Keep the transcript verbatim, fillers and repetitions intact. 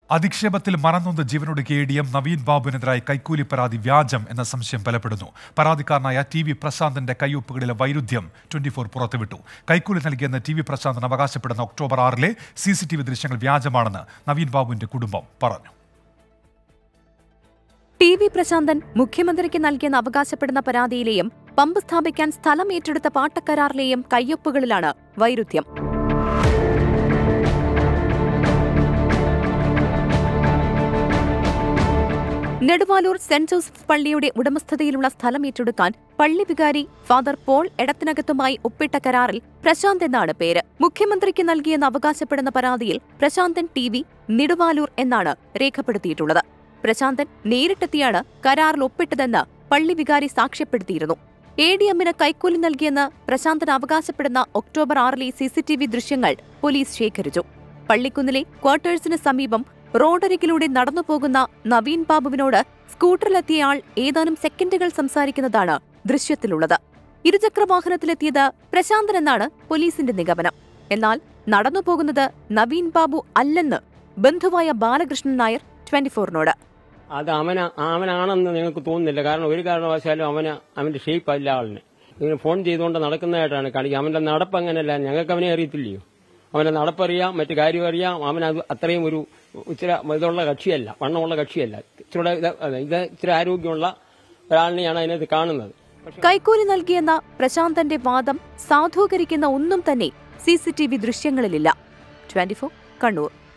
അധിക്ഷേപത്തിൽ മറന്നൊന്ന് ജീവനൊടുക്കിയ A D M Naveen ബാബുവിനെതിരായി കൈക്കൂലി പരാതി വ്യാജം എന്ന സംശയം ബലപ്പെടുന്നു. പരാതിക്കാരനായ ടി വി പ്രശാന്തന്റെ കയ്യൊപ്പുകളിലെ വൈരുദ്ധ്യം ട്വന്റി ഫോർ പുറത്തുവിട്ടു. കൈക്കൂലി നൽകിയെന്ന് ടി വി പ്രശാന്തൻ അവകാശപ്പെടുന്ന ഒക്ടോബർ ആറിലെ സി സി ടി വി ദൃശ്യങ്ങൾ വ്യാജമാണെന്ന് നവീൻ ബാബുവിന്റെ കുടുംബം പറഞ്ഞു. ടി വി പ്രശാന്തൻ മുഖ്യമന്ത്രിക്ക് നൽകിയെന്ന് അവകാശപ്പെടുന്ന പരാതിയിലെയും പമ്പ് സ്ഥാപിക്കാൻ സ്ഥലം ഏറ്റെടുത്ത പാട്ടക്കരാറിലെയും കയ്യൊപ്പുകളിലാണ് വൈരുദ്ധ്യം. നെടുവാലൂർ സെന്റ് ജോസഫ് പള്ളിയുടെ ഉടമസ്ഥതയിലുള്ള സ്ഥലം ഏറ്റെടുക്കാൻ പള്ളി വികാരി ഫാദർ പോൾ എടത്തിനകത്തുമായി ഒപ്പിട്ട കരാറിൽ പ്രശാന്ത് എന്നാണ് പേര്. മുഖ്യമന്ത്രിക്ക് നൽകിയെന്ന് അവകാശപ്പെടുന്ന പരാതിയിൽ പ്രശാന്തൻ ടി വി നെടുവാലൂർ എന്നാണ് രേഖപ്പെടുത്തിയിട്ടുള്ളത്. പ്രശാന്തൻ നേരിട്ടെത്തിയാണ് കരാറിൽ ഒപ്പിട്ടതെന്ന് പള്ളി വികാരി സാക്ഷ്യപ്പെടുത്തിയിരുന്നു. എ ഡി എമ്മിന് കൈക്കൂലി നൽകിയെന്ന് പ്രശാന്തൻ അവകാശപ്പെടുന്ന ഒക്ടോബർ ആറിലെ സി സി ടി വി ദൃശ്യങ്ങൾ പോലീസ് ശേഖരിച്ചു. പള്ളിക്കുന്നിലെ ക്വാർട്ടേഴ്സിന് സമീപം റോഡരികിലൂടെ നടന്നുപോകുന്ന നവീൻ ബാബുവിനോട് സ്കൂട്ടറിലെത്തിയയാൾ ഏതാനും സെക്കൻഡുകൾ സംസാരിക്കുന്നതാണ് ദൃശ്യത്തിലുള്ളത്. ഇരുചക്രവാഹനത്തിലെത്തിയത് പ്രശാന്തൻ എന്നാണ് പോലീസിന്റെ നിഗമനം. എന്നാൽ നടന്നുപോകുന്നത് നവീൻ ബാബു അല്ലെന്ന് ബന്ധുവായ ബാലകൃഷ്ണൻ നായർ ട്വന്റി ഫോറിനോട്. അത് അവന അവനാണെന്ന് നിങ്ങൾക്ക് തോന്നുന്നില്ല. കാരണം ഒരു കാരണവശാലും അവന് അവന്റെ ഷേപ്പ് അല്ല ആളിന്. ഇങ്ങനെ ഫോൺ ചെയ്തുകൊണ്ട് നടക്കുന്നതായിട്ടാണ് കാണിക്കുക. അവന്റെ നടപ്പ് അങ്ങനെയല്ല. ഞങ്ങൾക്ക് അവനെ അറിയത്തില്ലയോ? അവന്റെ നടപ്പറിയാം, മറ്റു കാര്യം അറിയാം. അവൻ അത് അത്രയും ഒരു ഇച്ചിരി ഇതുള്ള കക്ഷിയല്ല, വണ്ണമുള്ള കക്ഷിയല്ല. ഇച്ചിരി ഇത് ഇച്ചിരി ആരോഗ്യമുള്ള ഒരാളിനെയാണ് അതിനകത്ത് കാണുന്നത്. കൈക്കൂലി നൽകിയെന്ന പ്രശാന്തന്റെ വാദം സാധൂകരിക്കുന്ന ഒന്നും തന്നെ സി സി ടി വി ദൃശ്യങ്ങളിലില്ല. Twenty four Kannur.